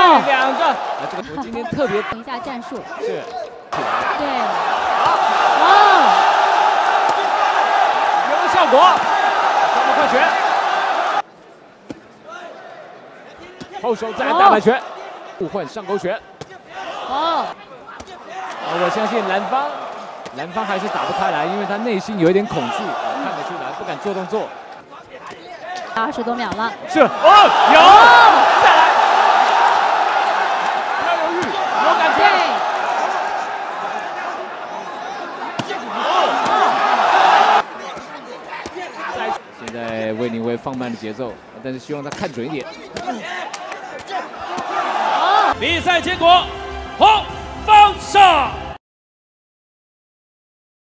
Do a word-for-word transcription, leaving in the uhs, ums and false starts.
哦，两个。啊，这个我今天特别等一下战术。 是。 对。 哦。有了效果。双方快拳。后手再大摆拳，互换上勾拳。 哦。 我相信蓝方，蓝方还是打不开来，因为他内心有一点恐惧，看得出来，不敢做动作。 二十多秒了。 是哦，有，再来，不要犹豫，有感觉。现在魏宁会放慢了节奏，但是希望他看准一点。 比赛结果，红方胜。